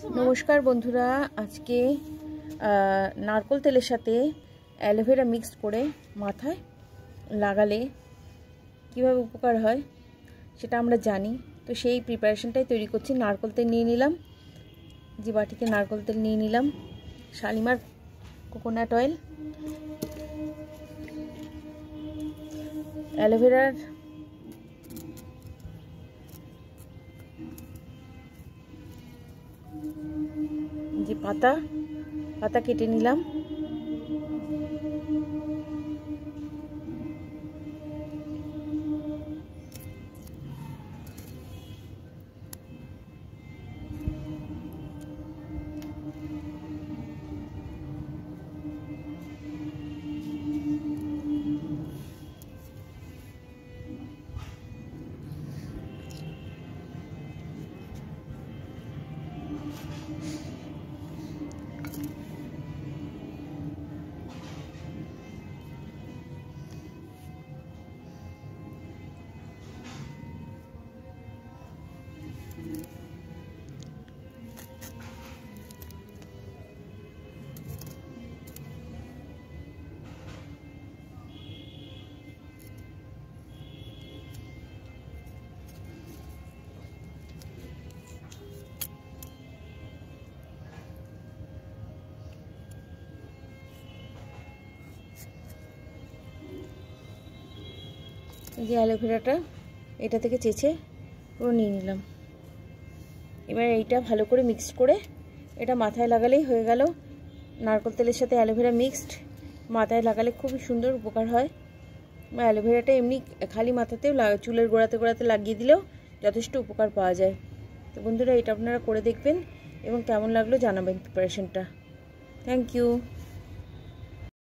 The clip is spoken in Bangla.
নমস্কার বন্ধুরা, আজকে নারকেল তেলের সাথে অ্যালোভেরা মিক্স করে মাথায় লাগালে কিভাবে উপকার হয় সেটা আমরা জানি। তো সেই প্রিপারেশনটাই তৈরি করছি। নারকেল তেল নিয়ে নিলাম, যে বাটিতে নারকেল তেল নিয়ে নিলাম, শালিমার কোকোনাট অয়েল, অ্যালোভেরার যে পাতা কেটে নিলাম, এই যে অ্যালোভেরাটা এটা থেকে চেঁচে পুরো নিয়ে নিলাম। এবার এইটা ভালো করে মিক্সড করে এটা মাথায় লাগালেই হয়ে গেল। নারকেল তেলের সাথে অ্যালোভেরা মিক্সড মাথায় লাগালে খুবই সুন্দর উপকার হয়। বা অ্যালোভেরাটা এমনি খালি মাথাতেও চুলের গোড়াতে লাগিয়ে দিলেও যথেষ্ট উপকার পাওয়া যায়। তো বন্ধুরা, এটা আপনারা করে দেখবেন এবং কেমন লাগলো জানাবেন প্রিপারেশনটা। Thank you.